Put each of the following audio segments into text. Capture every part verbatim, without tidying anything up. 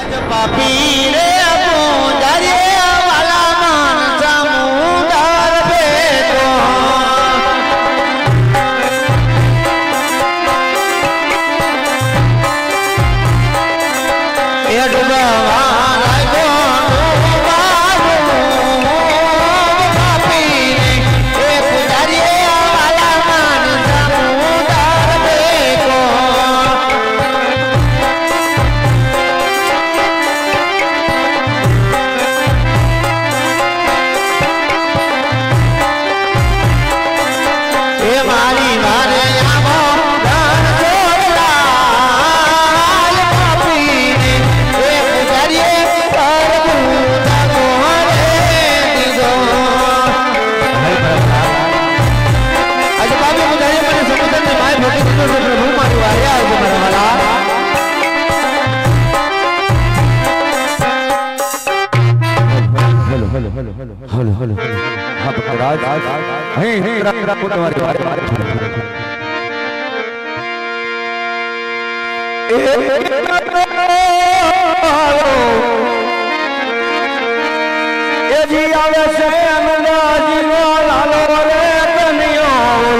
Hello hello हाँ राज हे हे तेरा पुत्र वाले वाले ए जी आवे से अंदाजी वाला लो रे कनियो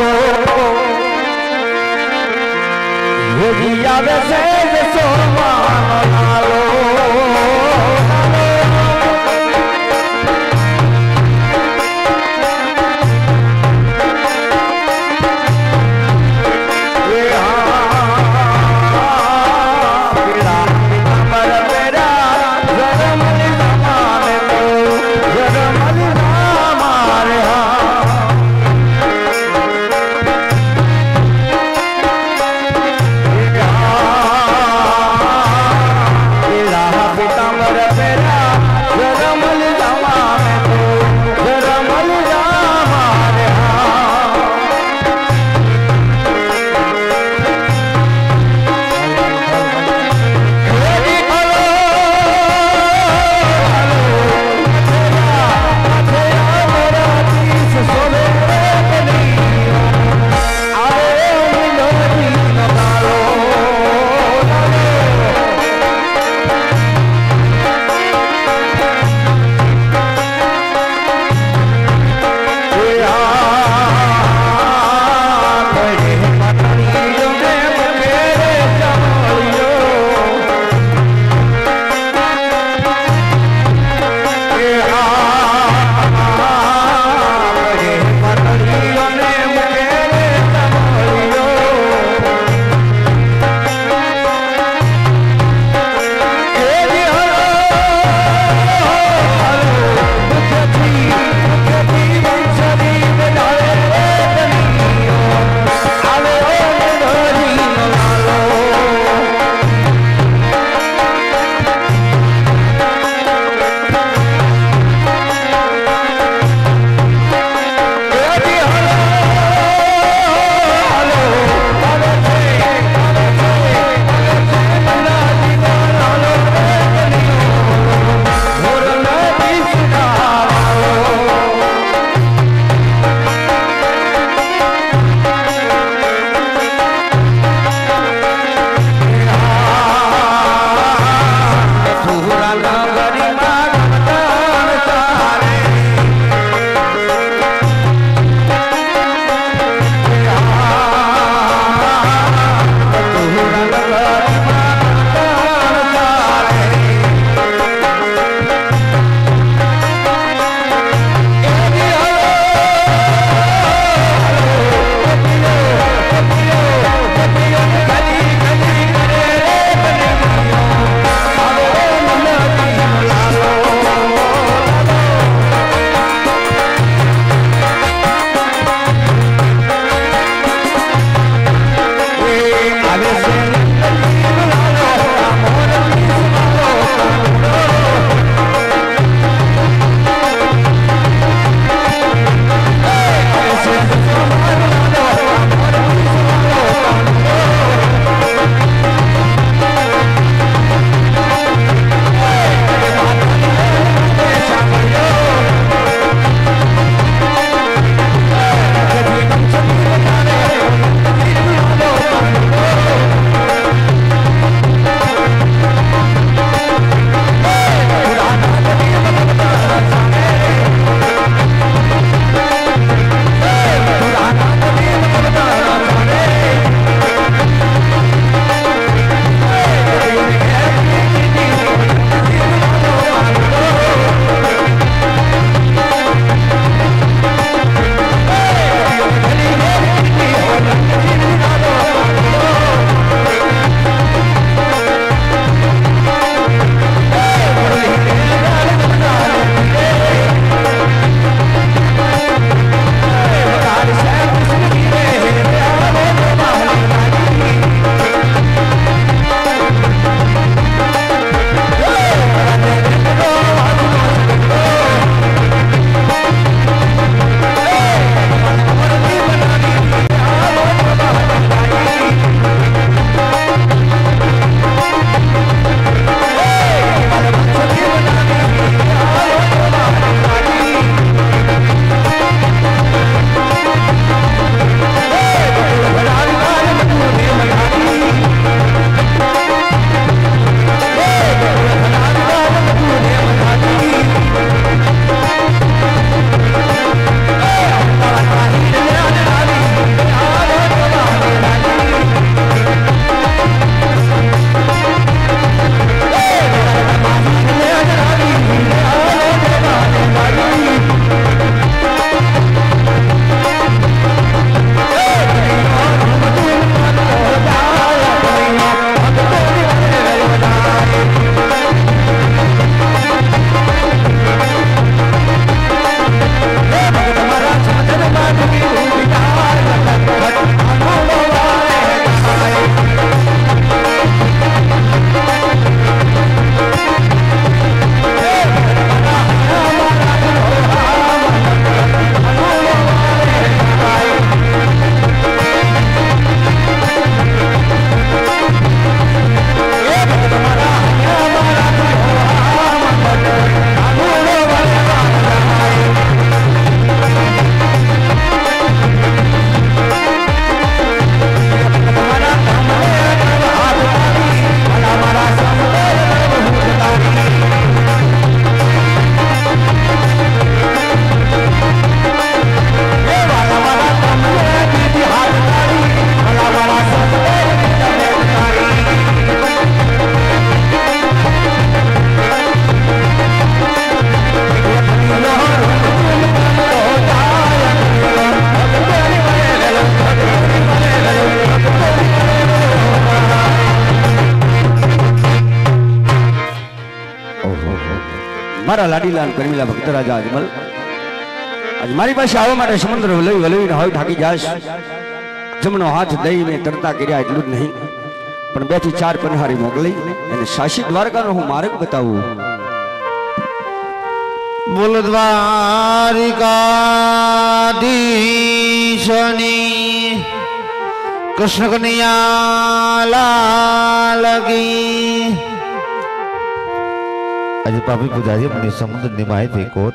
ए जी आवे से सोमान लो ઓહો મારા લાડીલાલ ગરમીલા ભક્ત રાજા અજમલ આજ મારી પાસે આવવા માટે સમુદ્ર વલવી વલવીને હોય ઠાકી જાશ જમણો હાથ દઈ મેં તરતા કર્યા એટલું જ નહીં પણ બે થી ચાર પનહારી મોકલી અને શાસી દ્વારકાનો હું માર્ગ બતાવું. બોલ દ્વારિકાધીશની કૃષ્ણ કનૈયા લાલ કી. આજે પાપી પૂજાજી મને સમુદ્ર નિમાય ફેકોત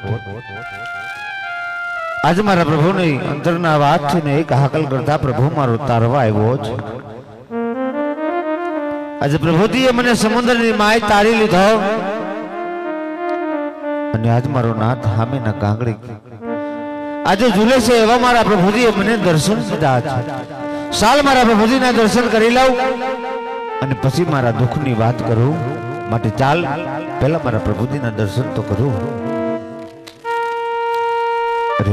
આજે મારા પ્રભુની અંતરના વાત છે ને એક હાકલ કરતા પ્રભુ મારો તારવા આવ્યો છે. આજે પ્રભુજીએ મને સમુદ્રની માય તારી લીધો અને આજ મારો નાથ હામે ના કાંગડી આજે ઝૂલે છે એવા મારા પ્રભુજીએ મને દર્શન દીધા છે. સાલ મારા પ્રભુજીના દર્શન કરી લઉં અને પછી મારા દુઃખની વાત કરું. માટે ચાલ પહેલા મારા પ્રભુજીના દર્શન તો કરું. અરે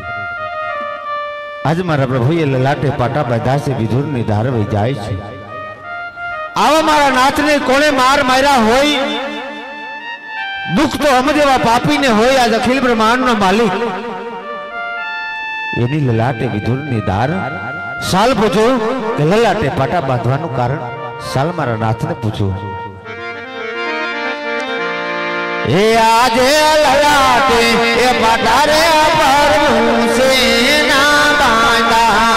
આજ મારા પ્રભુએ લલાટે પાટા બાંધા છે, વિધુરની ધાર વહી જાય છે. આવા મારા નાથને કોણે માર માર્યા હોય? દુઃખ તો હમ જેવા પાપીને હોય. આજ અખિલ બ્રહ્માંડનો માલિક એની લલાટે વિધુરની ધાર. સાલ પૂછો કે લલાટે પાટા બાંધવાનું કારણ? સાલ મારા નાથને પૂછો. એ આજે લલાટે એ પાટા રે પરવું છે ના બાંધા.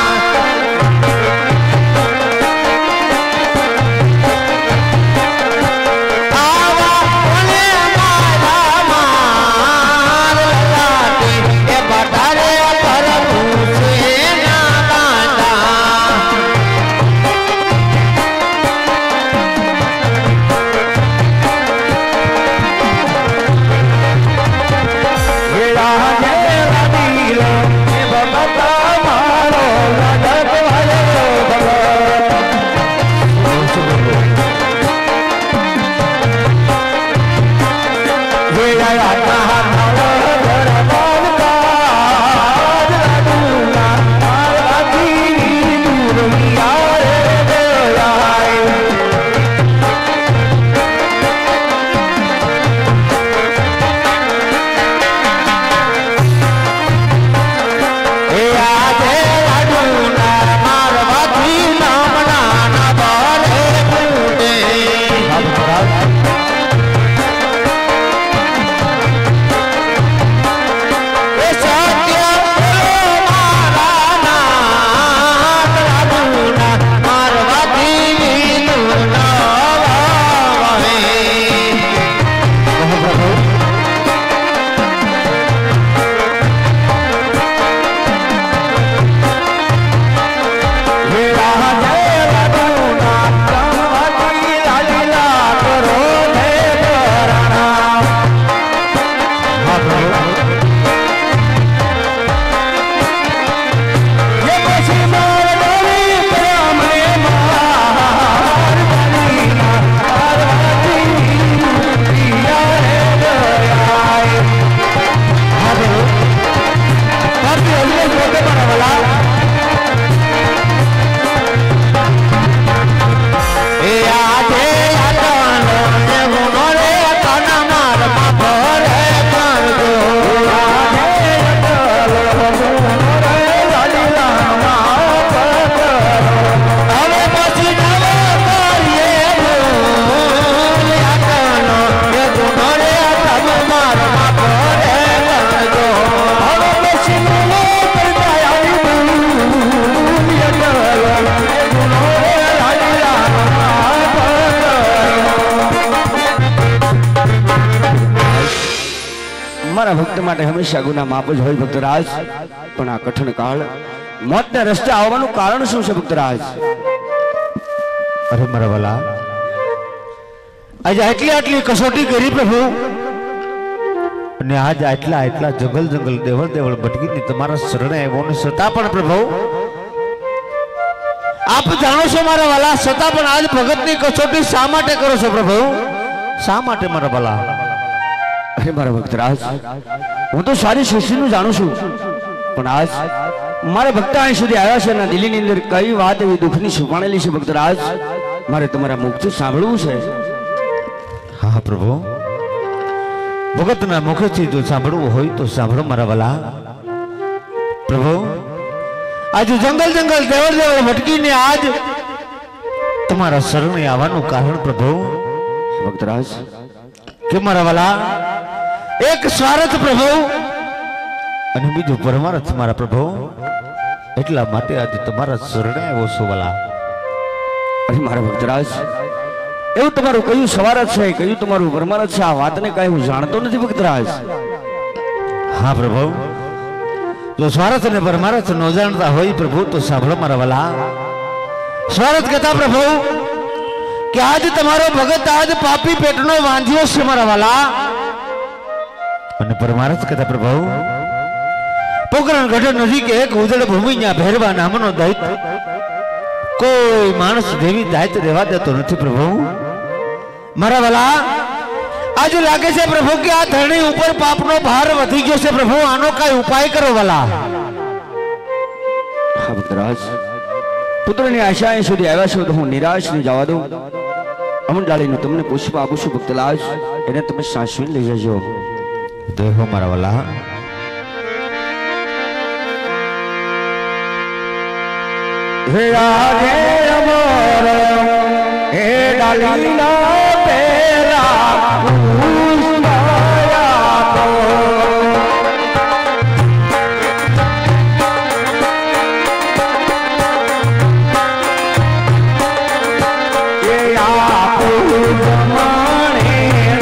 મારા ભક્ત માટે હંમેશા ગુના માપ જ હોય ભક્તરાજ, પણ આ કઠણ કાળ મોતના રસ્તે આવવાનું કારણ શું છે ભક્તરાજ? અરે મારા વાલા, આજે આટલી આટલી કસોટી કરી પ્રભુ, અને આજ આટલા આટલા જંગલ જંગલ દેવળ દેવળ ભટકીને તમારા શરણે આવ્યો ને છતાં પણ પ્રભુ આપ જાણો છો મારા વાલા, છતાં પણ આજ ભગતની કસોટી શા માટે કરો છો પ્રભુ? શા માટે મારા વાલા? અરે મારા ભક્તરાજ, હું તો સારી શિષ્યનું જાણું છું, પણ આજ મારા ભક્ત અહીં સુધી આવ્યા છે, એના દિલની અંદર કઈ વાત એવી દુઃખની છુપાણેલી છે ભક્તરાજ, મારે તમારા મુખથી સાંભળવું છે. હા પ્રભુ, ભગતના મુખેથી જો સાંભળવું હોય તો સાંભળો મારા વાલા પ્રભુ આજ જંગલ જંગલ દેવળ દેવળ ભટકીને આજ તમારા શરણે આવવાનું કારણ પ્રભુ ભક્તરાજ કે મારા વાલા એક સ્વાર્થ પ્રભુ અને બીજું પરમાર્થ મારા પ્રભુ એટલા માટે આજ તમારા શરણે આવ્યો છું વાલા અરે મારા ભક્તરાજ એવું તમારું કયું સ્વાર્થ છે કયું તમારું પરમાર્થ છે આ વાતને કઈ હું જાણતો નથી ભક્તરાજ હા પ્રભુ જો સ્વાર્થ અને પરમાર્થ ન જાણતા હોય પ્રભુ તો સાંભળો મારા વાલા સ્વાર્થ કથા પ્રભુ કે આજ તમારો ભગત આજ પાપી પેટનો વાંધ્યો છે મારા વાલા અને પરમાર્થ કથા પ્રભુ પોકરણ ગઢ નજીક એક ઉજળ ભૂમિ ભેરવા નામનો દૈત કોઈ માણસ દેવી દાયિત્વ દેવા દેતો નથી પ્રભુ મારા વાલા આજે લાગે છે પ્રભુ કે આ ધરણી ઉપર પાપનો ભાર વધી ગયો છે પ્રભુ આનો કઈ ઉપાય કરો વાલા હા ભક્તરાજ પુત્રની આશાએ સુધી આવ્યા છો તો હું નિરાશ નહીં જવા દઉં અમન ડાળીનું તમને પુષ્પ આપું છું ભક્તરાજ એને તમે સાચવીને લઈ જજો દેહો મારા વાલા હે આગે અમર હે ડાલીના પેલા પુષ્પયા તો એ આપો જમાણે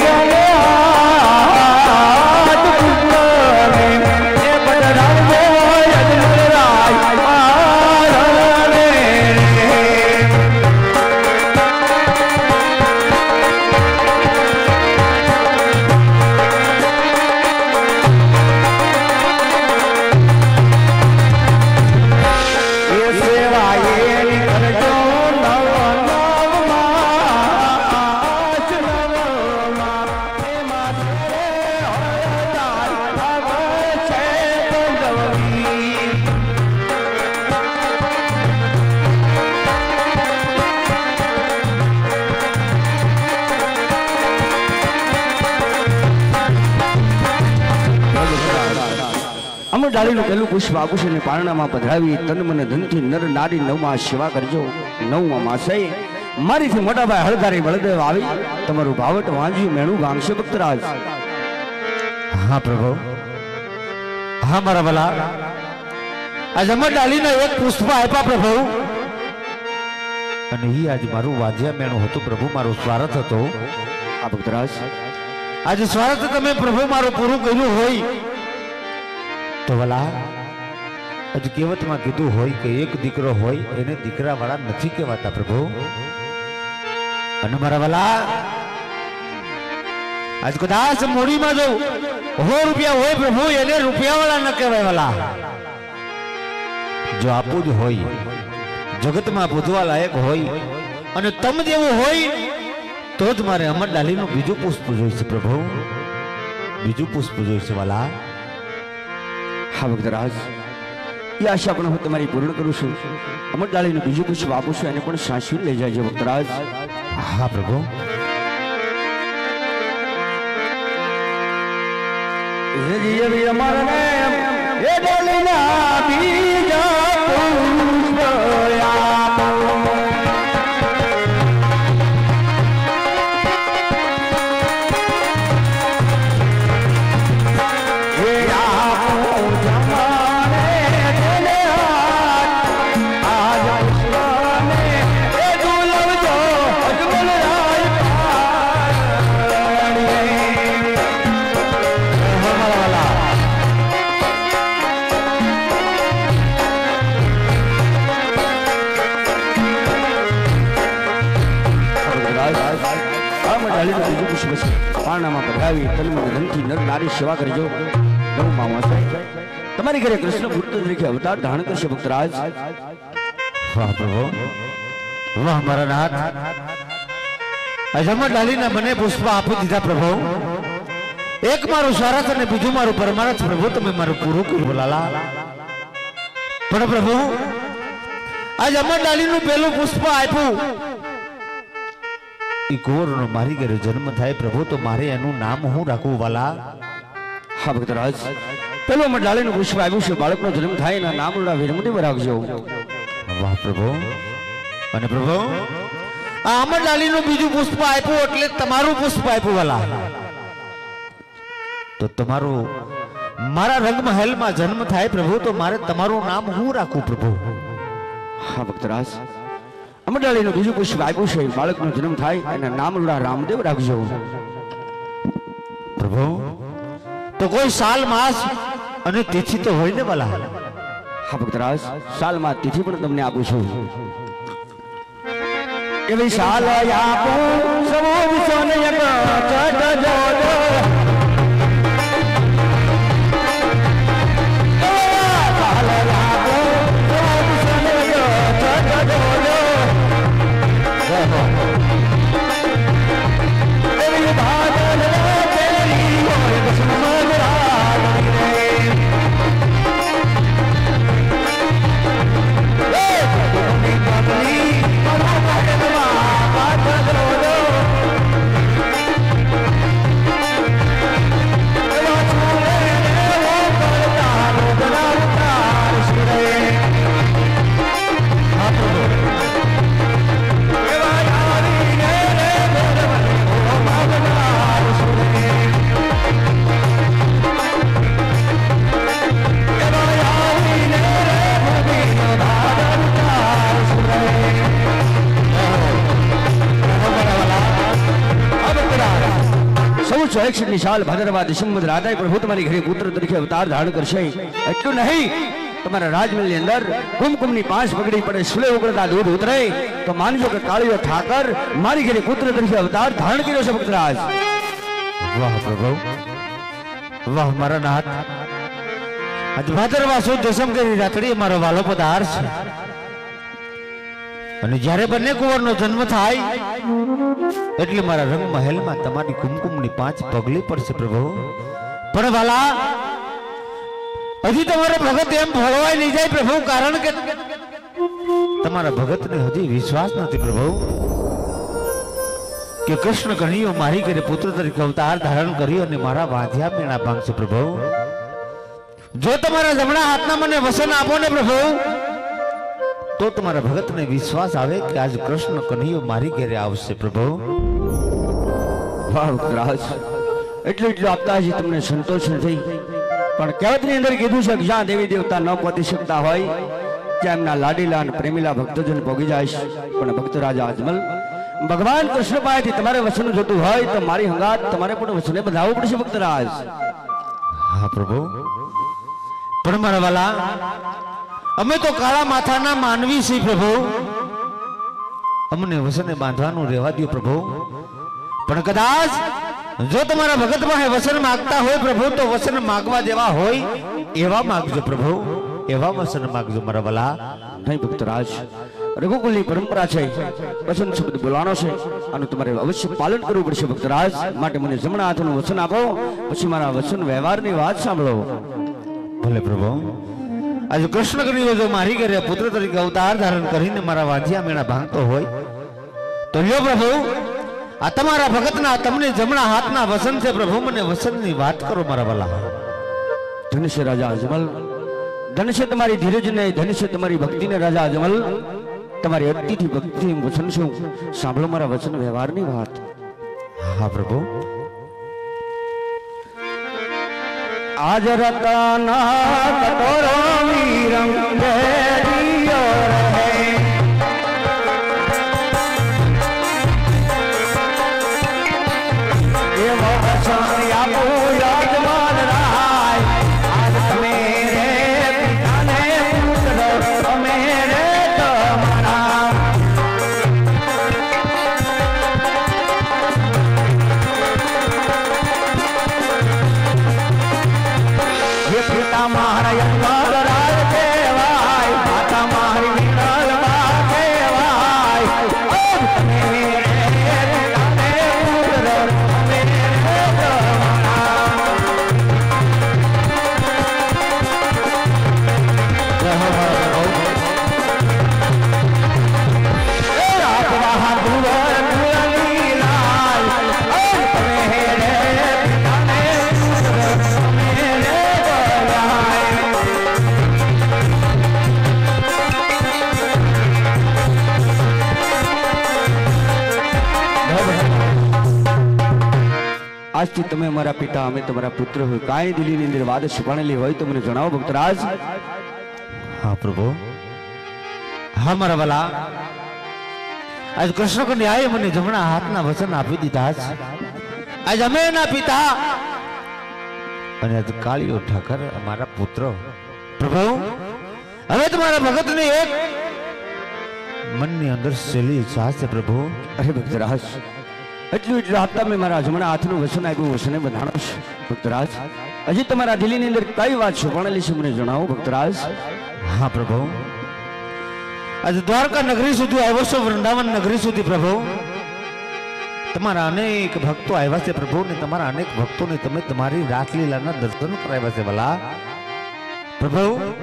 ગયાત પુષ્પને એ બદરાવો યજ્ઞરાય અમર ડાળીનું પહેલું પુષ્પ આપું છું અને પારણામાં પધરાવી તન મને ધનથી નર નારી નવમાં સેવા કરજો નવમાં માસે મારીથી મોટા ભાઈ હળધારી બળદેવ આવી તમારું ભાવટ વાંજ્યું મેણું ગામશે ભક્તરાજ હા પ્રભુ હા મારા વાલા આજ અમર ડાલીના એક પુષ્પ આપ્યા પ્રભુ અને ઈ આજ મારું વાજ્યા મેણું હતું પ્રભુ મારો સ્વાર્થ હતો આ ભક્તરાજ આજે સ્વાર્થ તમે પ્રભુ મારું પૂરું કર્યું હોય તો વાલા હજી કહેવતમાં કીધું હોય કે એક દીકરો હોય એને દીકરા વાળા નથી કહેવાતા પ્રભુ અને મારા વાલા આજ કદાચ મોડીમાં જો હો રૂપિયા હોય પ્રભુ એને રૂપિયા વાળા ન કહેવાય વાલા જો આપવું જ હોય જગતમાં પૂજવા લાયક હોય અને તમ જેવું હોય તો જ મારે અમર ડાલીનું બીજું પુષ્પ જોઈશે પ્રભુ બીજું પુષ્પ જોઈશે વાલા હા ભક્તરાજ એ આશા પણ હું તમારી પૂર્ણ કરું છું અમર ડાળીનું બીજું પુષ્પ આપું છું એને પણ સાચવીને લઈ જાય ભક્તરાજ હા પ્રભુ હે જીવી અમરને એ ડાલીના બીજા પુષ્પ આપો પારણામાં પધરાવી તન મને ધનથી નર નારી સેવા કરજો નવમાં માસે તમારી ઘરે કૃષ્ણ મૂર્ત તરીકે અવતાર ધારણ કરશે ભક્તરાજ વાહ પ્રભુ વાહ મારા નાથ અજમર ડાલીના મને પુષ્પ આપી દીધા પ્રભુ એક મારું સ્વાર્થ અને બીજું મારું પરમાર્થ પ્રભુ તમે મારું પૂરું કર્યું લાલા પણ પ્રભુ આજ અમર ડાલીનું પહેલું પુષ્પ આપ્યું એ કુંવરનો મારી ઘરે જન્મ થાય પ્રભુ તો મારે એનું નામ હું રાખવું વાલા? હા ભક્તરાજ, પેલો મડાળીનું પુષ્પ આવ્યું છે, બાળકનો જન્મ થાય એના નામ ઉડા વીરમતી રાખજો. વાહ પ્રભુ. અને પ્રભુ આ અમરલાલીનું બીજું પુષ્પ આપ્યું એટલે તમારું પુષ્પ આપ્યું વાલા. તો તમારું મારા રંગમહેલમાં જન્મ થાય પ્રભુ તો મારે તમારું નામ હું રાખું પ્રભુ? હા ભક્તરાજ, અમરડાળીનું બીજું પુષ્પ આપ્યું છે, બાળકનો જન્મ થાય એના નામ ઉડા રામદેવ રાખજો. પ્રભુ તો કોઈ સાલ માસ અને તિથિ તો હોય ને વાલા? હા ભક્તરાજ, સાલમાં તિથિ પણ તમને આપું છું. એવી સાલ આપું સવો સોનયક ચટ જોડો એકસઠ ની સાલ ભાદરવા દશમદ રાધાએ પ્રભુ તમારી ઘરે પુત્ર તરીકે અવતાર ધારણ કરશે. એટલું નહીં, તમારા રાજમહેલની અંદર કુમકુમની પાંચ પગડી પડે, સુલે ઉકળતા દૂધ ઉતરે તો માનજો કે કાળીયો ઠાકર મારી ઘરે પુત્ર તરીકે અવતાર ધારણ કર્યો છે ભક્તરાજ. વાહ પ્રભુ, વાહ મારા નાથ. આજ ભાદરવા સુદ દશમ કરી રાત્રિએ મારો વાલો પધાર છે અને જ્યારે બંને કુંવરનો જન્મ થાય એટલે મારા રંગ મહેલમાં તમારી કુમકુમની પાંચ પગલી પડશે પ્રભુ. પણ વાલા હજી તમારો ભગત એમ ભળવાય નહીં જાય પ્રભુ, કારણ કે તમારા ભગતને હજી વિશ્વાસ નથી પ્રભુ કે કૃષ્ણ કનૈયો મારી ઘરે પુત્ર તરીકે અવતાર ધારણ કરી અને મારા વાંધ્યા મેળા ભાંગશે પ્રભુ. જો તમારા જમણા હાથના મને વસન આપો ને પ્રભુ તો તમારા ભગતને વિશ્વાસ આવે કે આજ કૃષ્ણ કનૈયો મારી ઘરે આવશે પ્રભુ. વાહ ભક્તરાજ, એટલું એટલું આપતા હજી તમને સંતોષ નથી, પણ કહેવતની અંદર કીધું છે કે જ્યાં દેવી દેવતા ન પહોંચી શકતા હોય ત્યાં એમના લાડીલા અને પ્રેમીલા ભક્તજન પહોંચી જાય. પણ ભક્ત રાજા અજમલ, ભગવાન કૃષ્ણ પાસેથી તમારે વચન જોતું હોય તો મારી હંગાત તમારે પણ વચને બધાવવું પડશે ભક્તરાજ. હા પ્રભુ, પણ મારા વાલા અમે તો કાળા માથાના માનવી છીએ પ્રભુ, અમને વસને બાંધવાનું રહેવા દો પ્રભુ. પણ કદાચ જો તમારા ભગત પાસે વસન માંગતા હોય પ્રભુ તો વસન માંગવા જેવા હોય એવા માંગજો પ્રભુ, એવા વસન માંગજો મારા વાલા. નહીં ભક્તરાજ, રઘુકુલની પરંપરા છે, વચન શબ્દ બોલાવાનો છે, આનું તમારે અવશ્ય પાલન કરવું પડશે ભક્તરાજ. માટે મને જમણા હાથનું વચન આપો, પછી મારા વચન વ્યવહારની વાત સાંભળો. ભલે પ્રભુ. આજે કૃષ્ણ કનૈયો જો મારી ઘરે પુત્ર તરીકે અવતાર ધારણ કરીને મારા વાંધિયા મેળા ભાંગતો હોય તો લ્યો પ્રભુ, આ તમારા ભગતના તમને જમણા હાથના વસન છે પ્રભુ, મને વસનની વાત કરો મારા વાલા. ધન્ય છે રાજા અજમલ, ધન્ય છે તમારી ધીરજને, ધન્ય છે તમારી ભક્તિને રાજા અજમલ. તમારી અતિથી ભક્તિ વચન શું, સાંભળો મારા વચન વ્યવહારની વાત. હા પ્રભુ. આજ રતના કટોરો વીરમ દેરિયો રહે, એવો વચન આપો યજમાન રાય. આજ તમે રે પિતાને પુત્ર, અમે રે તમારા. પિતા મારા યજમાન રાય કહેવાય, માતા મારી વિઠ્ઠલ બા કહેવાય. તમે રે પિતાને પુત્ર, અમે રે તમારા. આજથી તમે અમારા પિતા અમે તમારા પુત્ર હોય કાંઈ દિલ્હીની અંદર વાત છુપાણેલી હોય તો મને જણાવો ભક્તરાજ। હા પ્રભુ, હા મારા વાલા, આજ કૃષ્ણ કન્યાએ મને જમણા હાથના વચન આપી દીધા છે। આજ અમે એના પિતા અને આજ કાળીઓ ઠાકર અમારા પુત્ર। પ્રભુ, હવે તમારા ભગતને એક મનની અંદર સેલી ઈચ્છા છે પ્રભુ। અરે ભક્તરાજ, એટલું એટલું આપતા મેં મારા જમણા હાથનું વચન આપ્યું, વચને બંધાણો છે ભક્તરાજ। હજી તમારા દિલ્હીની અંદર કઈ વાત છુપાણેલી છે મને જણાવો ભક્તરાજ। હા પ્રભુ, આજે દ્વારકા નગરી સુધી આવ્યો છો, વૃંદાવન નગરી સુધી પ્રભુ। તમારા અનેક ભક્તો આવ્યા છે પ્રભુ, ને તમારા અનેક ભક્તોને તમે તમારી રાસલીલાના દર્શન કરાવ્યા છે ભલા પ્રભુ।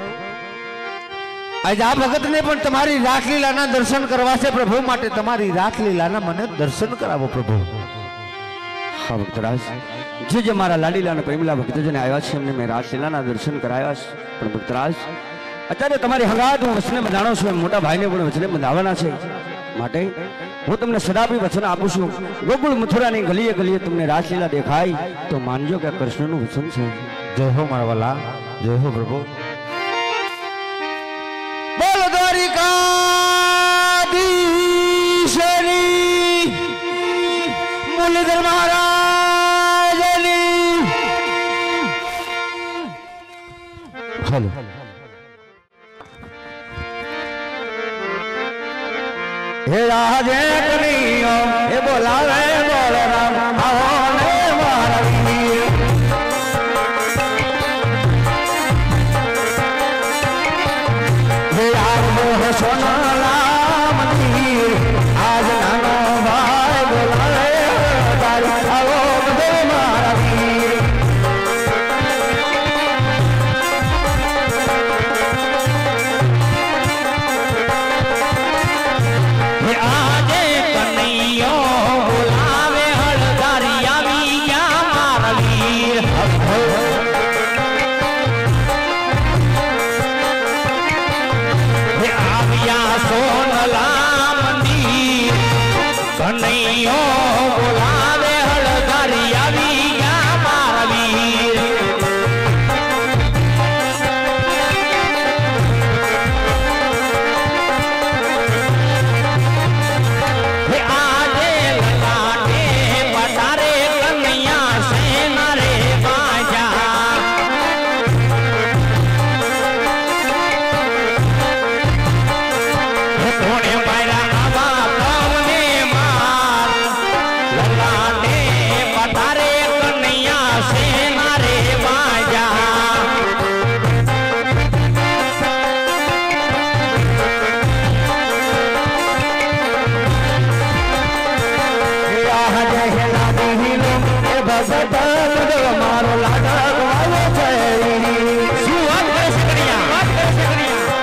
આજ આ ભગતને પણ તમારી રાસલીલાના દર્શન કરવા છે પ્રભુ, માટે તમારી રાસલીલાના મને દર્શન કરાવો પ્રભુ। હા ભક્તરાજ, જે જે મારા લાડીલા અને પ્રેમીલા ભક્તજને આવ્યા છે એમને મેં રાસલીલાના દર્શન કરાવ્યા છે, પણ ભક્તરાજ અત્યારે તમારી હંગાત હું વચને બંધાણો છું, એમ મોટા ભાઈને પણ વચને બંધાવવાના છે, માટે હું તમને સદાપી વચન આપું છું। ગોકુળ મથુરાની ગલીએ ગલીએ તમને રાસલીલા દેખાય તો માનજો કે આ કૃષ્ણનું વચન છે। જય હો મારા વાલા, જય હો પ્રભુ। બોલ દ્વારિકાધીશની મુરલીધર મહારાજની। હાલો હે રાજે કનૈયો હે બોલાવે બોલરામ આવો ને મારા વીર। હે આવો સોનાલા મંદિર આજ નાનો ભાઈ બોલાવે તારી આવો બધે મારા વીર। આજે કનૈયો બોલાવે હળદારી આવી ગયા મારા વીર। આવ્યા સોનલા મંદિર, કનૈયો બોલાવે હળદારી આવી ગયા મારા વીર। આજે લલાટે પધારે કનૈયા સેના રે બાજા। કોણે માર્યા આવા તમને માર, લલાટે પધારે કનૈયા સેના રે બાજા। મારો લાડક વાલો છે શું વાત કરે છે કનૈયા, વાત કરે છે કનૈયા।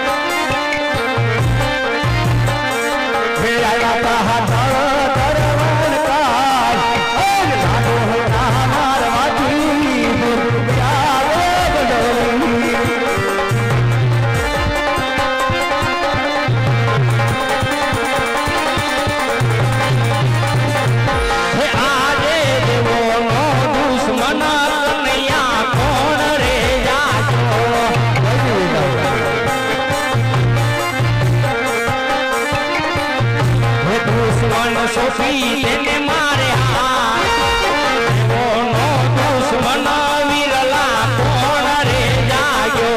આજે દેવોનો દુશ્મન કનૈયા કોણ રે જાજો। દુશ્મન સોફી તેને મારે દેવોનો દુશ્મન વિરલા કોણ રે જાજો।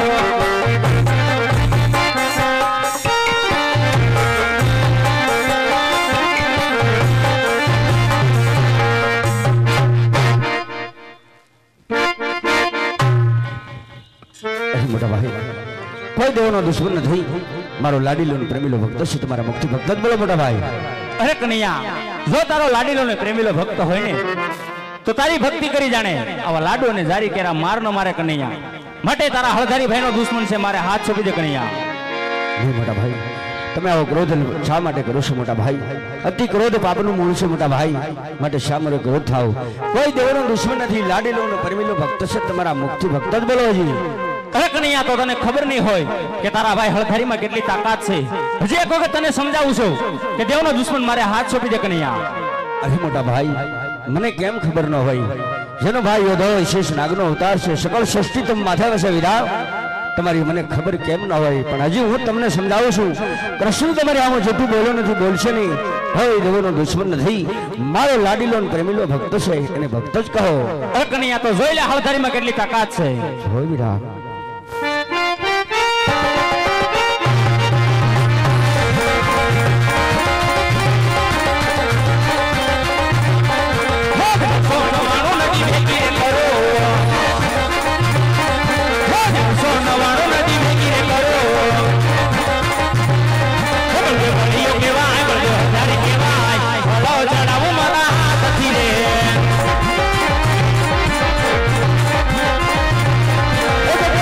મોટા ભાઈ, કોઈ દેવનો દુશ્મન નથી, મારો લાડીલો ને પ્રેમીલો ભક્ત છે, તમારા મુક્તિ ભક્ત જ બોલો મોટા ભાઈ। અરે કનૈયા, જો તારો લાડીલો ને પ્રેમીલો ભક્ત હોય ને તો તારી ભક્તિ કરી જાણે આવા લાડુ અને જારી કેરા માર ન મારે કનૈયા, માટે તારા હળધારી ભાઈનો દુશ્મન છે, મારે હાથ સોંપી દે કનૈયા। નહીં મોટા ભાઈ, તમે આવો ક્રોધ શા માટે કરો છો મોટા ભાઈ? અતિ ક્રોધ પાપનું મૂળ છે મોટા ભાઈ, માટે શા મારો ક્રોધ થાવ? કોઈ દેવનો દુશ્મન નથી, લાડીલો ને પ્રેમીલો ભક્ત છે, તમારા મુક્તિ ભક્ત જ બોલો હજી। અરે કનૈયા, તો તને ખબર નહીં હોય કે તારા ભાઈ હળધારીમાં કેટલી તાકાત છે। હજી એક વખત તને સમજાવું છું કે દેવનો દુશ્મન મારે હાથ સોંપી દે કનૈયા। અરે મોટા ભાઈ, મને કેમ ખબર ન હોય જેનો ભાઈ યોધો વિશેષ નાગનો અવતાર છે સકળ સૃષ્ટિ તમ માથે વસે વિરા તમારી મને ખબર કેમ ન હોય પણ હજી હું તમને સમજાવું છું કૃષ્ણ તમારે આમાં જેટલું બોલો નથી બોલશે નહીં ભય દેવોનો દુશ્મન નથી મારો લાડીલો ને પ્રેમીલો ભક્ત છે એને ભક્ત જ કહો અકનિયા તો જોઈ લે હળધારીમાં કેટલી તાકાત છે જોઈ વિરા Oh,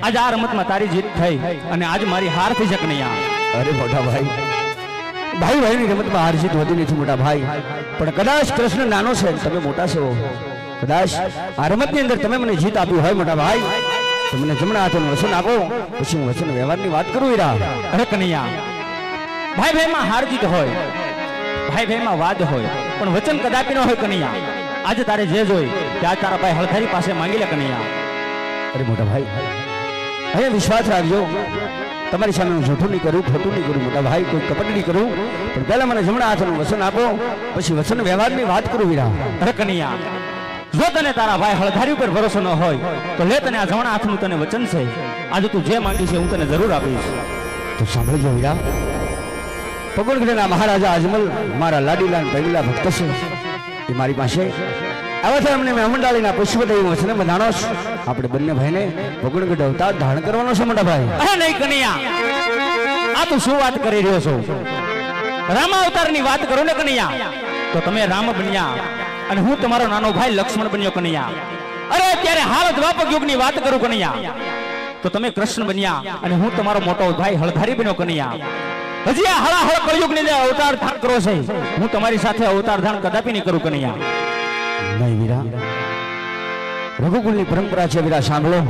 आज आ रमत में तारी जीत थई અને આજ મારી હાર થઈ છે કનૈયા। अरे मोटा भाई भाई भाई ની રમતમાં હાર જીત હોતી નથી મોટા ભાઈ, પણ કદાચ કૃષ્ણ નાનો છે તમે મોટા છો, કદાચ આ રમતની અંદર તમે મને જીત આપી હોય મોટા ભાઈ તો મને જમણા હાથનું વચન આપો, પછી હું વચન વ્યવહારની વાત કરું હીરા। અરે કનૈયા, ભાઈ ભાઈ માં હાર જીત હોય, ભાઈ ભાઈ માં વાદ હોય, પણ વચન કદાપી ન હોય કનૈયા। આજે તારે જે જોઈ તે આજ તારા ભાઈ હળધારી પાસે માંગી લે કનૈયા। અરે મોટા ભાઈ અહીંયા વિશ્વાસ રાખજો, તમારી સામે હું જૂઠું નહીં કરું, ખોટું નહીં કરું મોટા ભાઈ, કોઈ કપટ નહીં કરું, પણ પહેલા મને જમણા હાથનું વચન આપો, પછી વચન વ્યવહારની વાત કરું હીરા। અરે કનૈયા, જો તને તારા ભાઈ હળધારી ઉપર ભરોસો ન હોય તો લે, તને આ જમણા હાથનું તને વચન છે, આજે તું જે માંગી છે હું તને જરૂર આપીશ। તો સાંભળજો હીરા, પગણગઢના મહારાજા અજમલ મારા લાડીલાલ પહેલા ભક્ત છે, એ મારી પાસે આવા છે, અમને મેમંડાળીના પુષ્પદેવ વચને બંધાણો છે, આપણે બંને ભાઈને પગણગઢ અવતાર ધારણ કરવાનો છે મોટા ભાઈ। અરે નહીં કનૈયા, આ તું શું વાત કરી રહ્યો છો? રામ અવતારની વાત કરો ને કનૈયા, તો તમે રામ બન્યા અને હું તમારો નાનો ભાઈ લક્ષ્મણ બન્યો કનૈયા। અરે અત્યારે હાલ દ્વાપર યુગની વાત કરું કનૈયા, તો તમે કૃષ્ણ બન્યા અને હું તમારો મોટો ભાઈ હળધારી બન્યો કનૈયા। હજી આ હળાહળ કળયુગની જે અવતાર ધારણ કરો છે, હું તમારી સાથે અવતાર ધારણ કદાપી નહીં કરું કનૈયા। નહીં વીરા, રઘુકુલની પરંપરા છે વીરા, સાંભળો।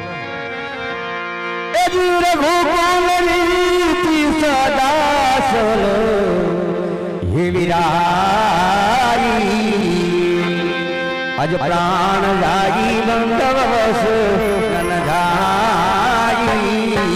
એ જી રઘુકુલની રીતિ સદા સલ હે વીરાઈ, આજ પ્રાણ જાગી બંધવસ નન જાઈ,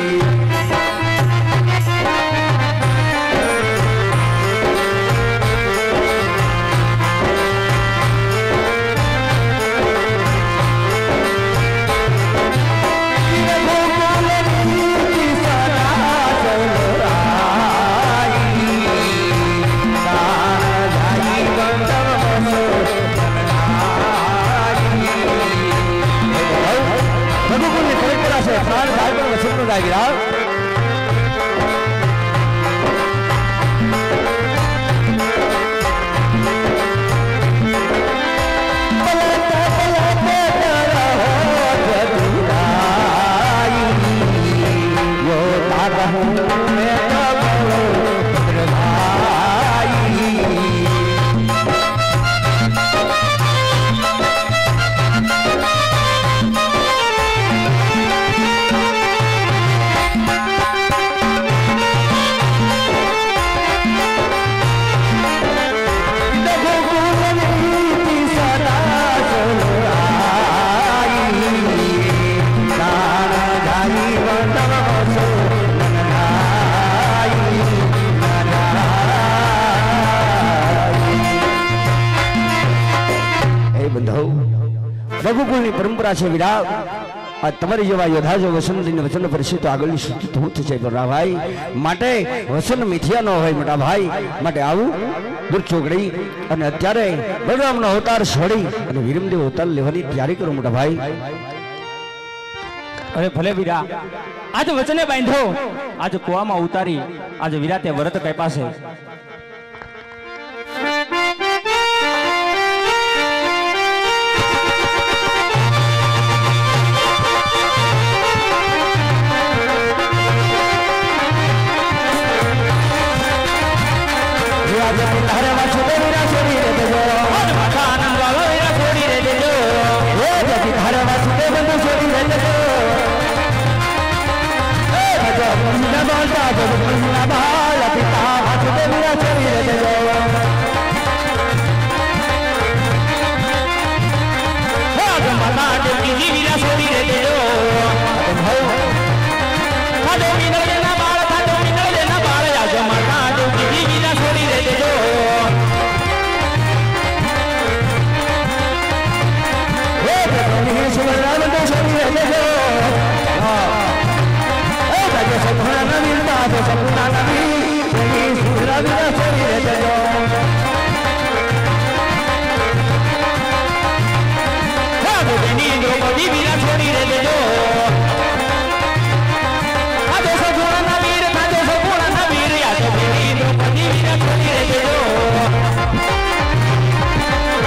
રઘુકુલની પરંપરા છે વીરા, આ તમારી જેવા યોદ્ધા જો વસન લઈને વચન પરશે તો આગળની સ્થિતિ શું થશે ભાઈ, માટે વસન મિથ્યા ન હોય મોટા ભાઈ, માટે આવું દુર્ચોગડી અને અત્યારે બલરામનો અવતાર છોડી અને વીરમદેવ અવતાર લેવાની તૈયારી કરો મોટા ભાઈ। અરે ભલે વીરા, આજે વચને બાંધો, આજે કુવામાં ઉતારી, આજે વીરા તે વ્રત કાપ્યા છે।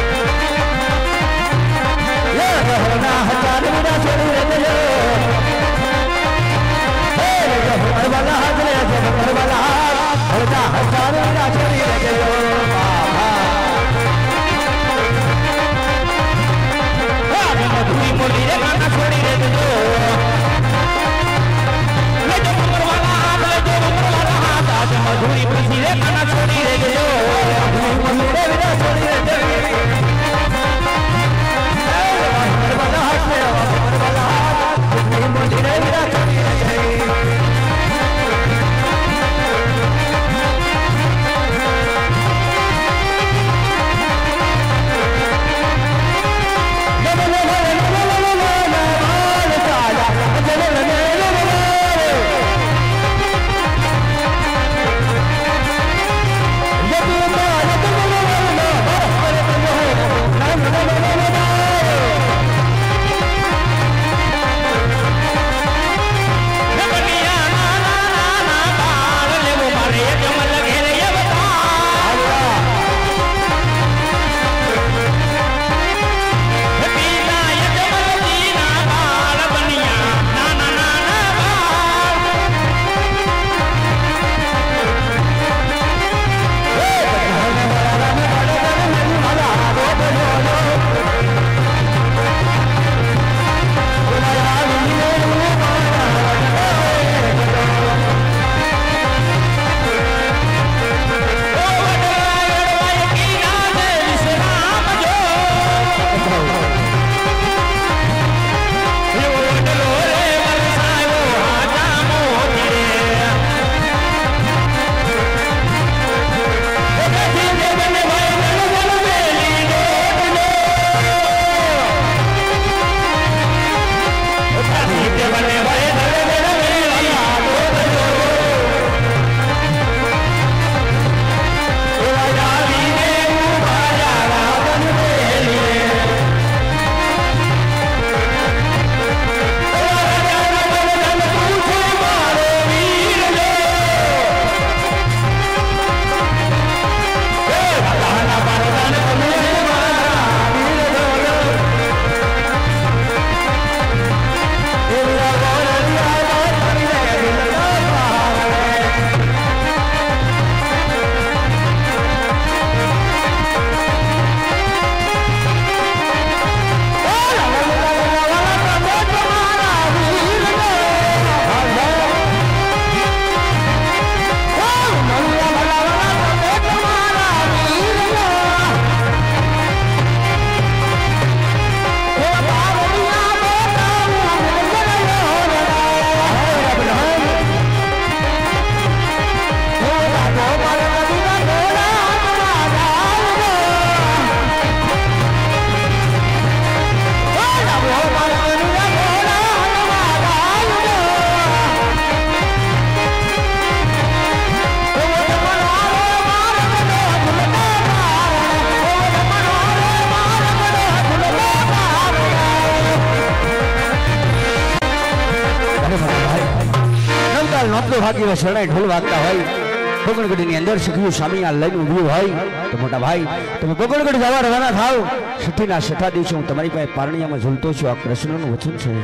Yeah. मरवाला हाथ ले जे मरवाला हाथ हरदा हजार मेरा छोड़ी रे गयो बाबा मधुरी मोली रे गाना छोड़ी रे गयो ले जो मरवाला हाथ ले जो मरवाला हाथ आज मधुरी बसी रे गाना छोड़ी रे गयो मधुरी मोली रे गाना छोड़ी रे गयो मरवाला हाथ ले मरवाला हाथ मधुरी मोली रे गाना छोड़ी रे गयो भागी व शरणाई ढोल वागता હોય ગોગણગઢ ની અંદર સખીઓ સ્વામી આ લઈને ઊભું હોય તો મોટા ભાઈ તમે ગોગણગઢ જવા રવાના થાવ છઠ્ઠીના છઠ્ઠા દિવસે હું તમારી પાસે પારણિયામાં ઝૂલતો છું આ કૃષ્ણનું વચન છે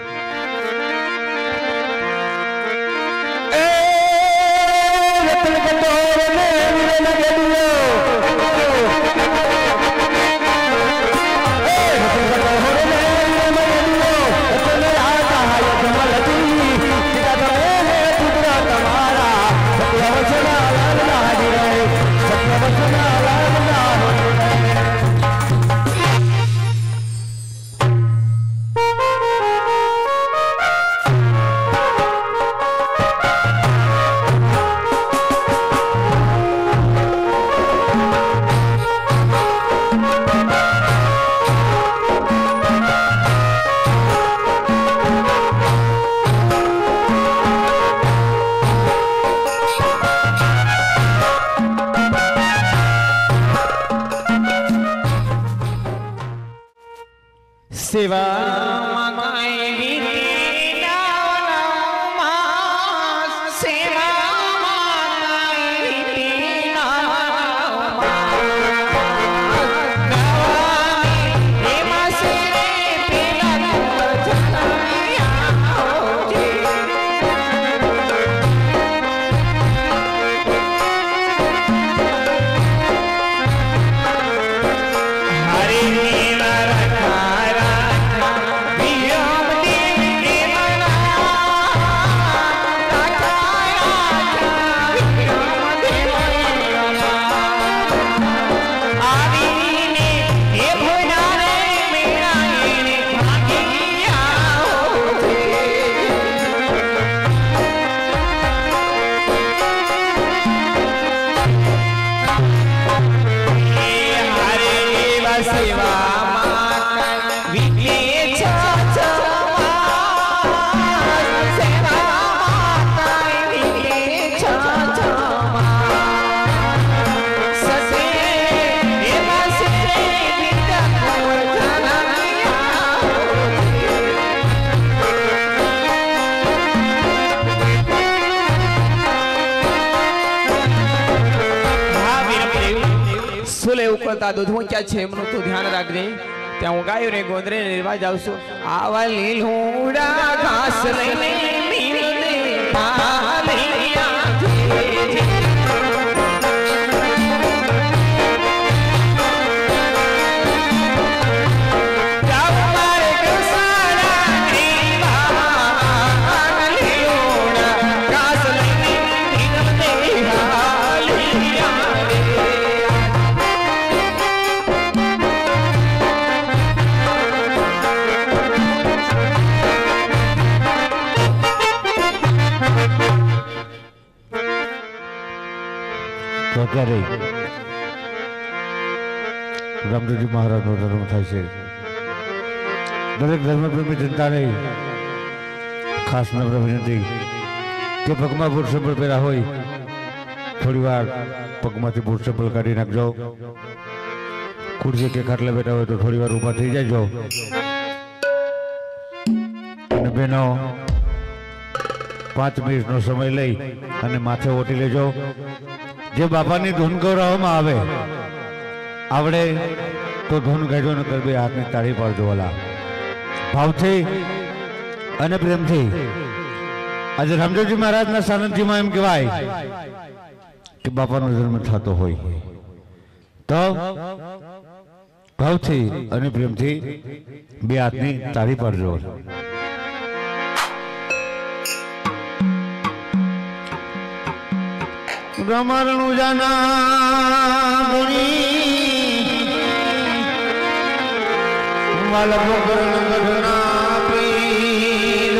सेवा ઉકળતા દૂધમાં ક્યાં છે એમનું તું ધ્યાન રાખજે ત્યાં હું ગાયો ને ગોંદરે લેવા જાઉં છું આવા લીલુડા ઘાસ લઈને મીરને પાલિયા અત્યારે રામદેવજી મહારાજનો જન્મ થાય છે દરેક ધર્મપ્રેમી જનતાને ખાસ નમ્ર વિનંતી કે પગમાં બૂટ ચંપલ પહેર્યા હોય થોડી વાર પગમાંથી બૂટ ચંપલ કાઢી નાખજો ખુરશી કે ખાટલે બેઠા હોય તો થોડી વાર ઊભા થઈ જાયજો અને બહેનો પાંચ મિનિટનો સમય લઈ અને માથે ઓટી લેજો જે બાપાની ધૂન ગૌરવવામાં આવે આવડે તો ધૂન ગાજો ને કરબે હાથની તાળી પાડજો વાલા ભાવથી અને પ્રેમથી આજે રામદેવજી મહારાજના સાનિધ્યમાં એમ કહેવાય કે બાપાનો જન્મ થતો હોય તો ભાવથી અને પ્રેમથી બે હાથની તાળી પાડજો રમણું જાના ધણી વાલા ગોકરણ ગઢના પીર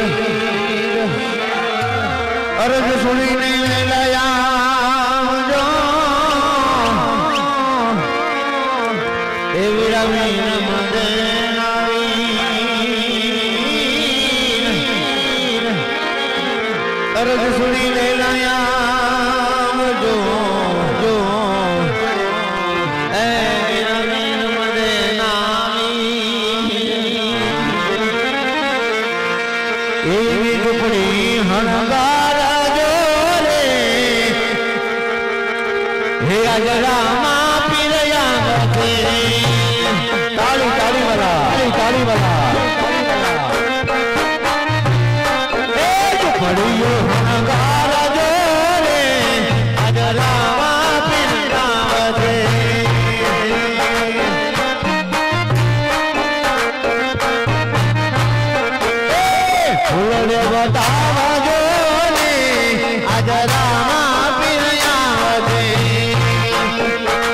અરજ સુણીને લયા જો એવી રમીન મદે અરજ સુણીને લયા રામા પીરયા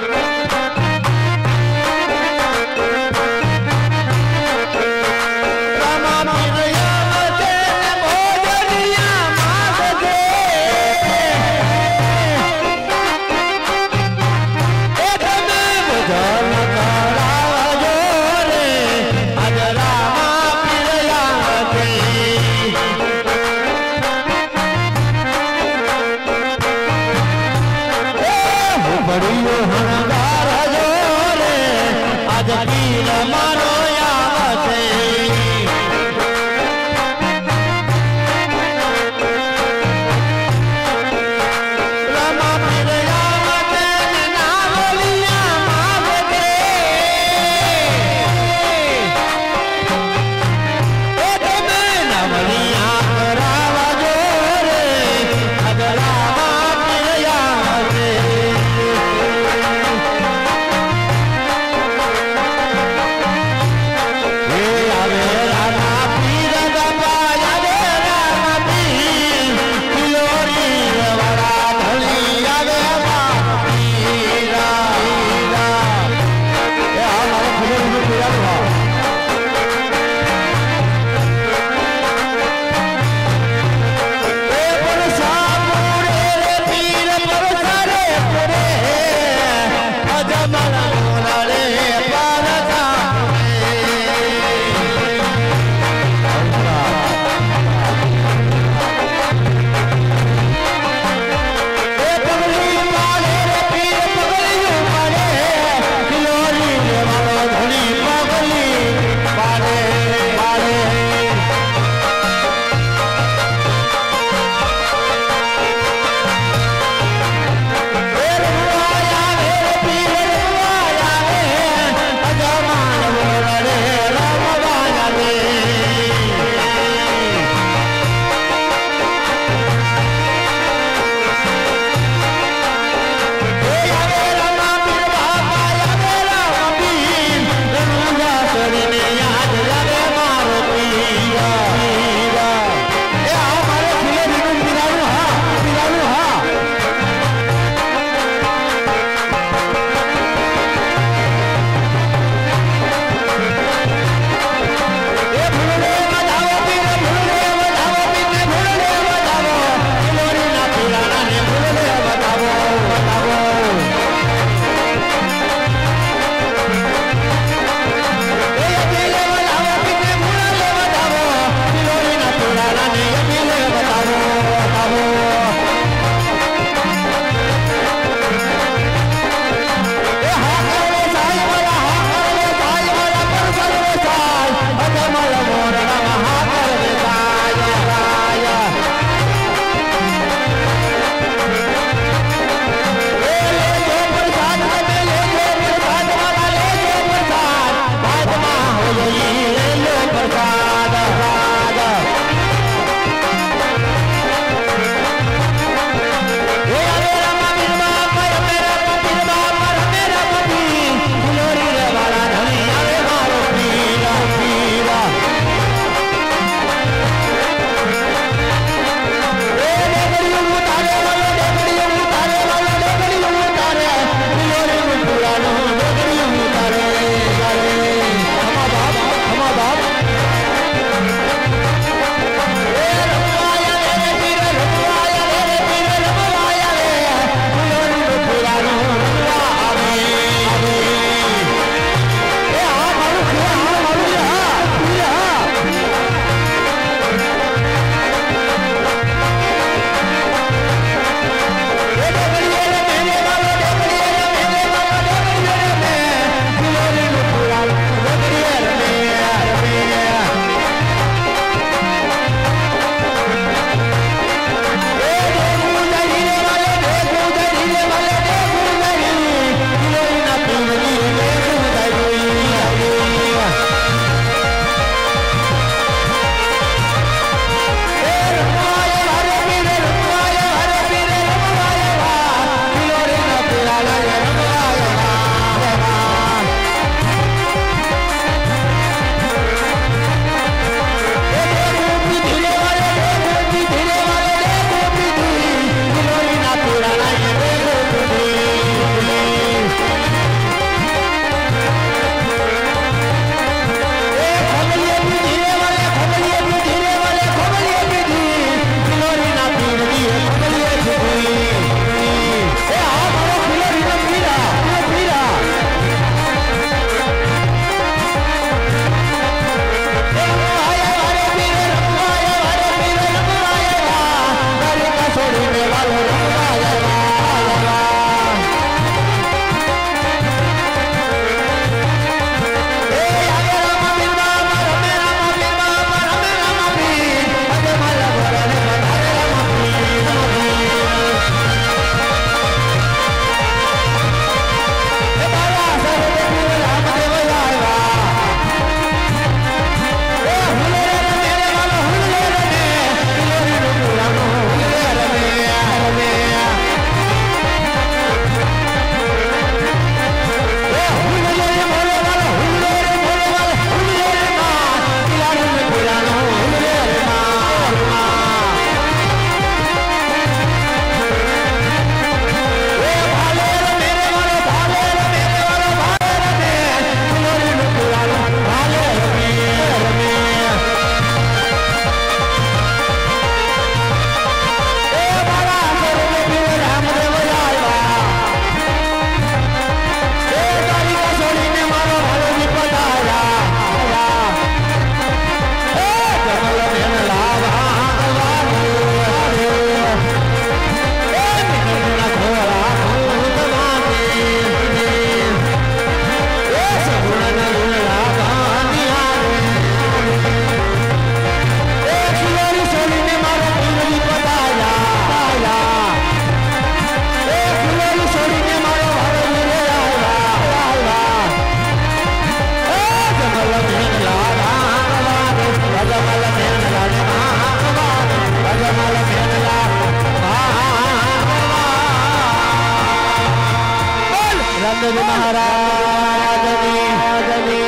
रामदेव महाराज की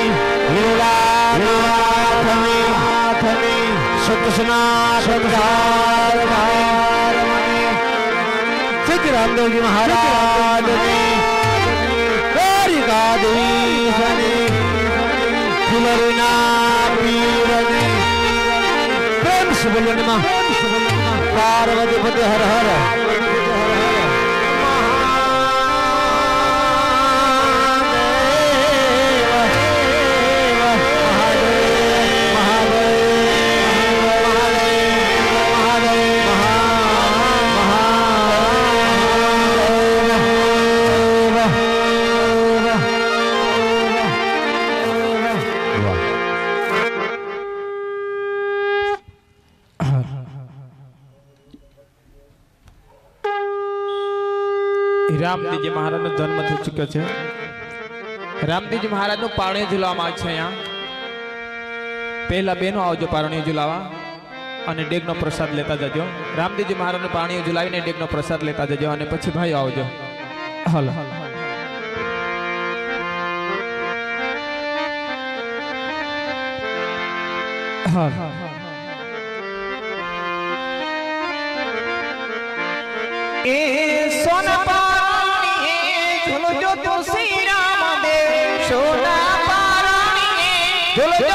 लीलानाथ में सतसनाथ सिद्ध रामदेव जी महाराज ने द्वारिकाधीश ने फुलरना पीर ने प्रेम से बोलो नमः पार्वती पति हर हर રામદેવજી મહારાજનો જન્મ થઈ ચૂક્યો છે. રામદેવજી મહારાજનું પારણું ઝુલાવવામાં છે. અહીંયા પહેલા બહેનો આવજો પારણું ઝુલાવા અને ડેગનો પ્રસાદ લેતા જજો. રામદેવજી મહારાજનું પારણું ઝુલાવીને ડેગનો પ્રસાદ લેતા જજો અને પછી ભાઈઓ આવજો. હાલો હા એ સોના પારણી ઝૂલજો તુલસી રામદેવ સોના પારણી ઝૂલજો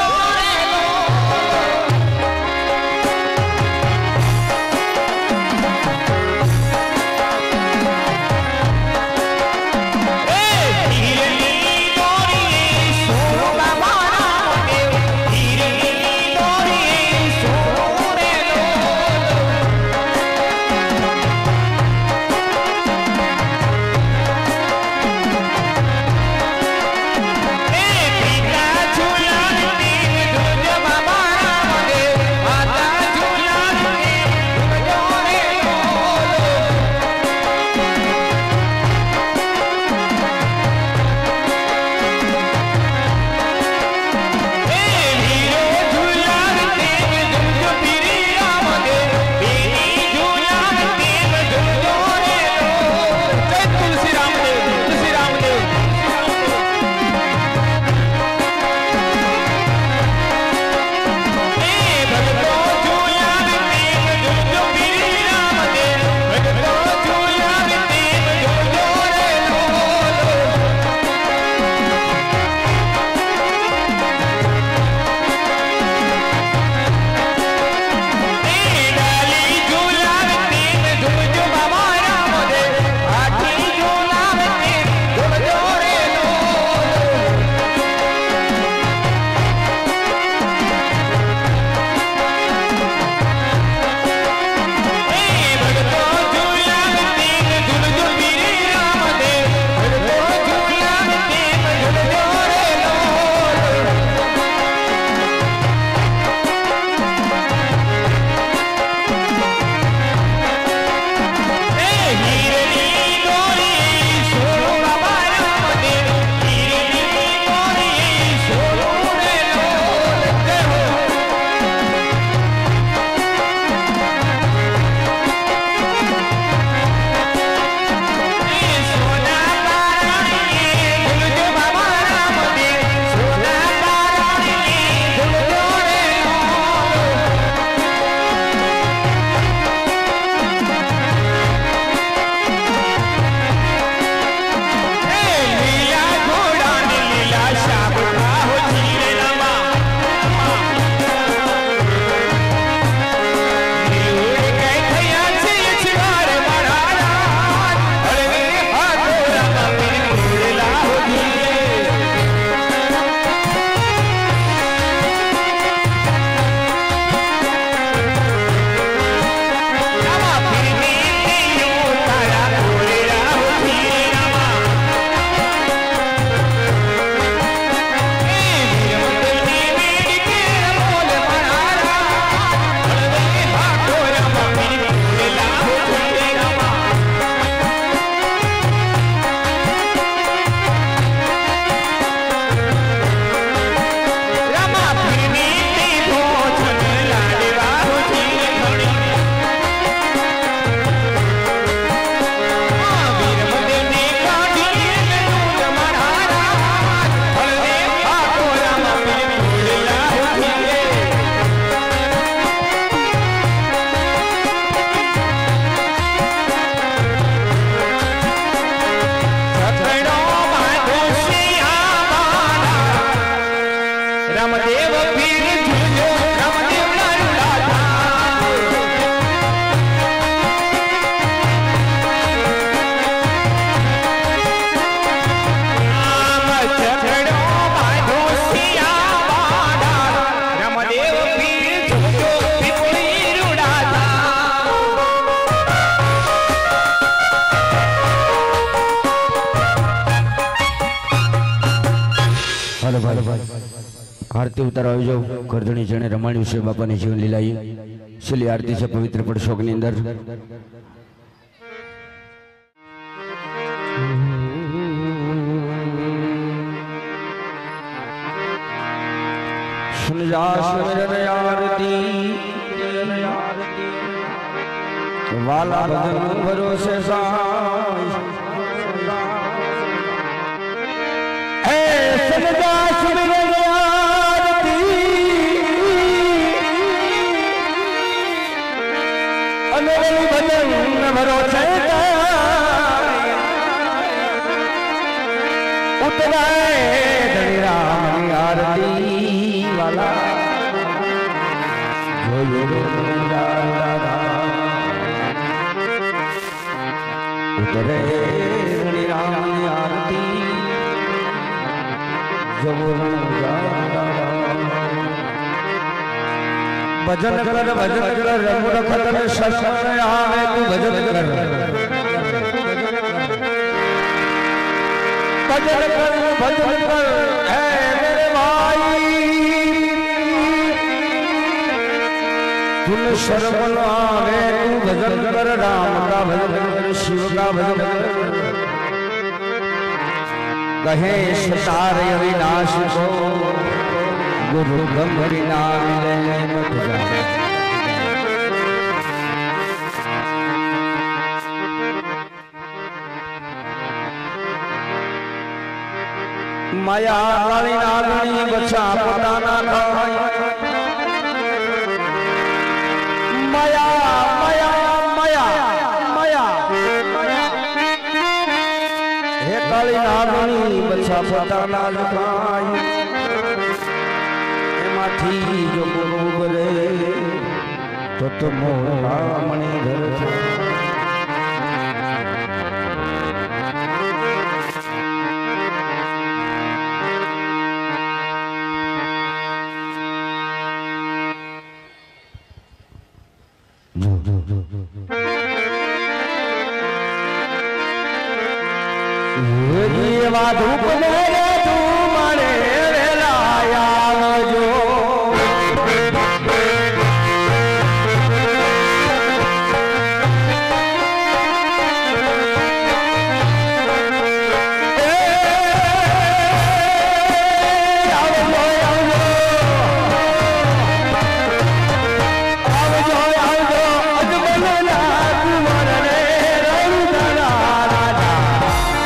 ભાઈ આરતી ઉતારવા આવી જાઓ કરધણી જણે રમાડ્યું છે બાપાની જીવન લીલાએ છેલ્લી આરતી છે પવિત્ર પડશોકની અંદર सुन जा मेरे आरती वाला भजन भरोसे साई ए सुन जा मेरे आरती अनवल भजन भरोसे उतराए धनी राम आरती वाला जो यो उतरे धनी राम आरती जो भजन कर भजन कर मूर्ख तन शरण आवे तू भजन कर भजन कर भजन कर है मेरे भाई तुम शर्म न आवे तू भजन कर राम का भजन कर शिव का भजन कर कहे सतार अविनाश को गुरु ब्रह्मरि नाम ले मत जा माया काली नागनी बच्चा पोताना खाई माया माया माया माया हे काली नागनी बच्चा पोताना खाई एमाथी जो बोले तो तो मोरा मणि घर धूप मेरे तू मरे लाया जो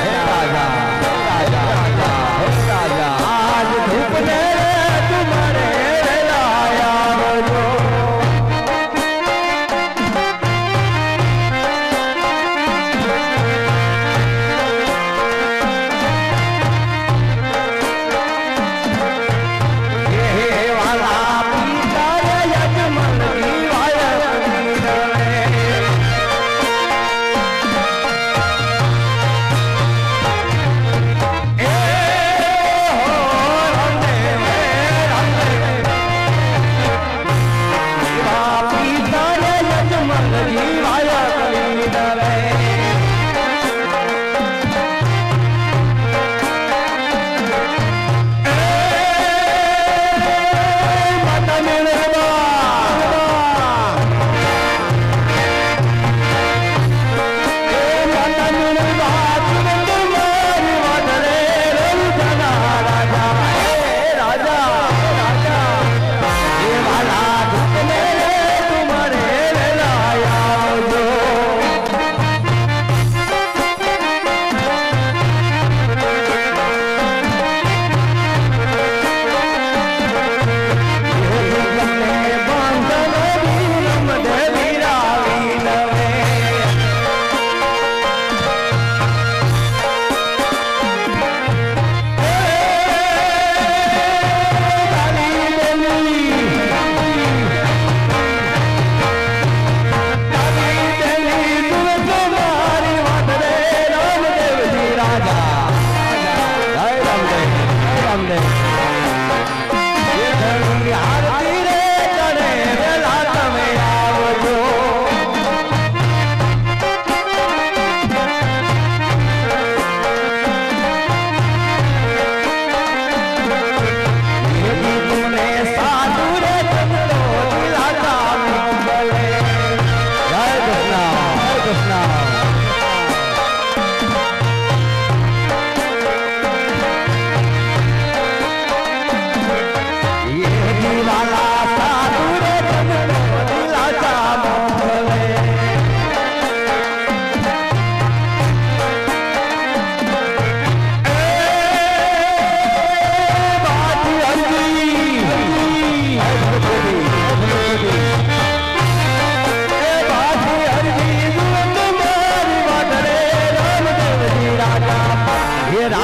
आज धूप मेरे तुम्हारे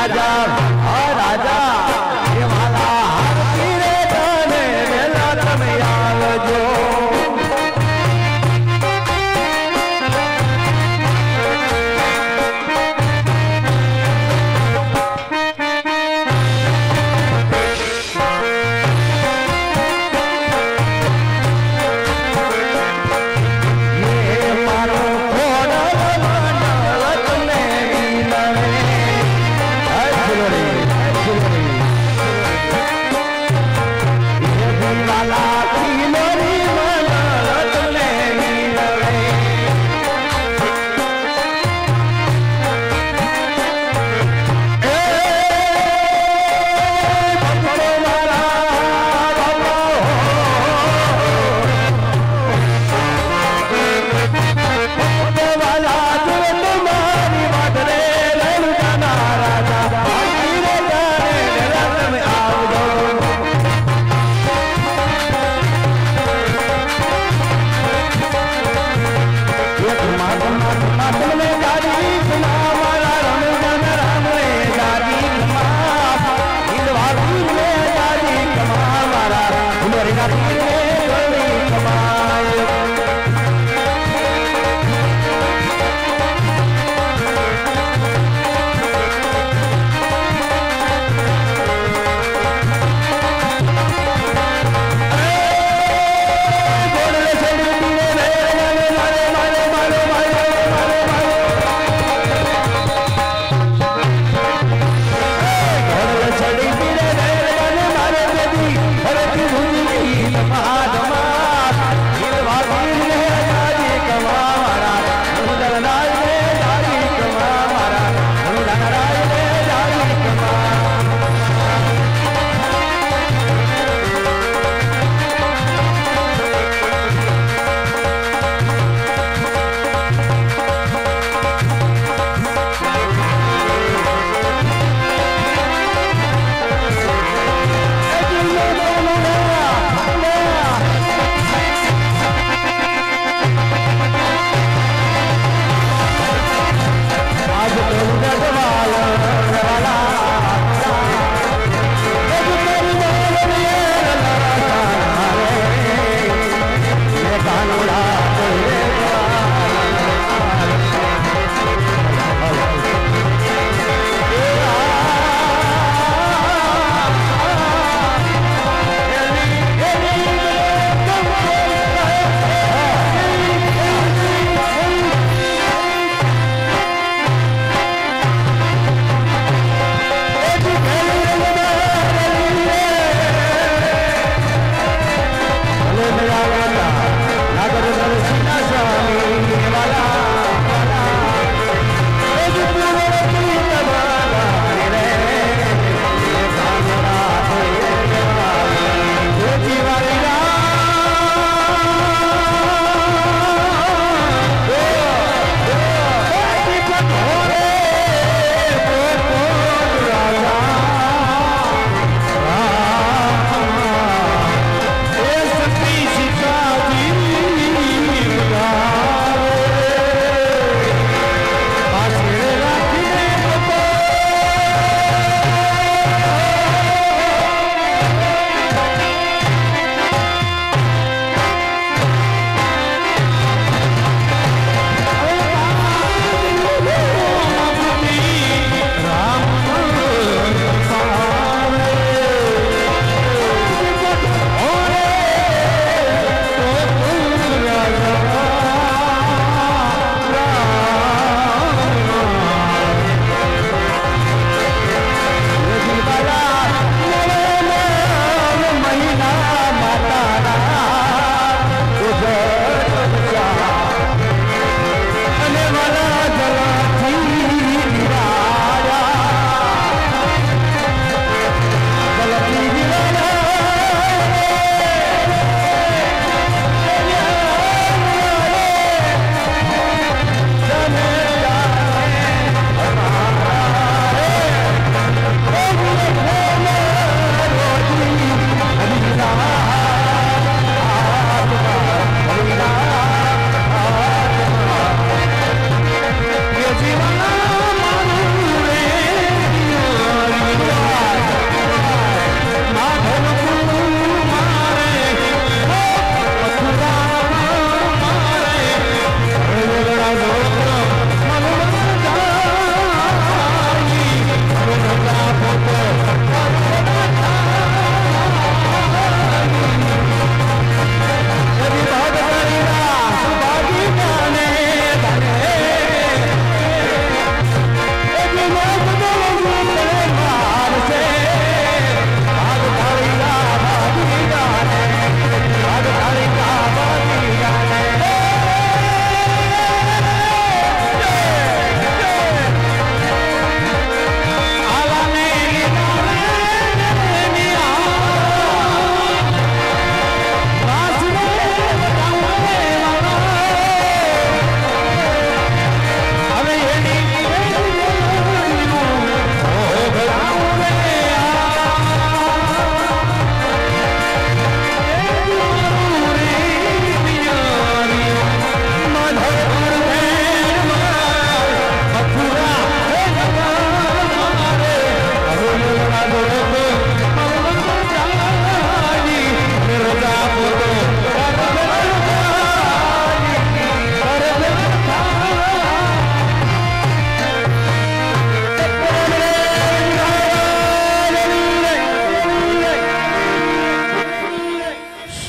राजा आ राजा ये माला हाथी रे तने वेला तमे आवजो Glory.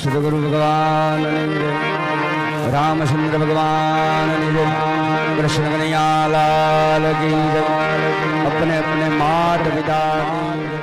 सदगुरु भगवान रामचंद्र भगवान कृष्ण कन्हैया लाल की जय। अपने अपने माता पिता की